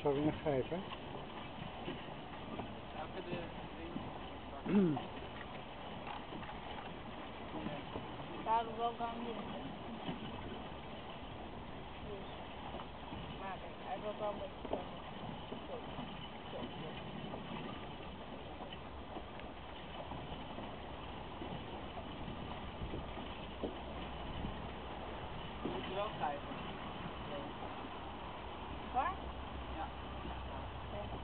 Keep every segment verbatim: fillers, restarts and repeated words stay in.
zo weer geven. Elke de ding. Daarom wel gaan doen. Dus, maar kijk, hij wil wel een beetje zo. Zo, zo, zo. Moet je wel schrijven. Waar? Ja. Oké.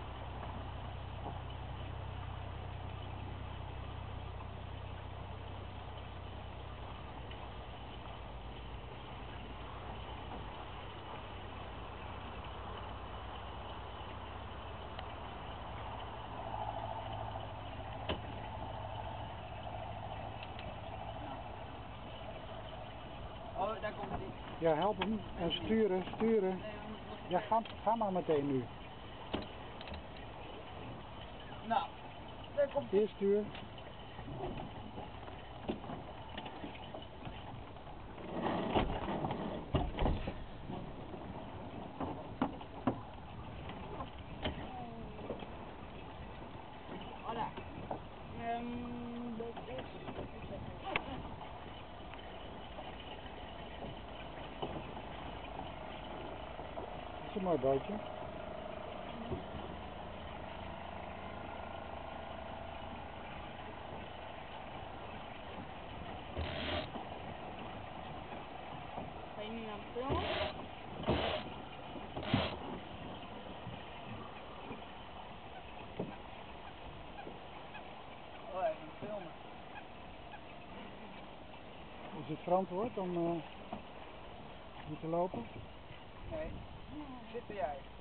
Oh, daar komt hij. Ja, help hem. En sturen, sturen. Nee, we moeten nog. Ja, ga, ga maar meteen nu. Nou, daar komt hij. Eerst stuur. Voilà. Um, dat is... Dat is een mooi bootje. Ga je nu aan het filmen? Oh, even filmen. Is het verantwoord om uh, hier te lopen? Nee. Zit jij?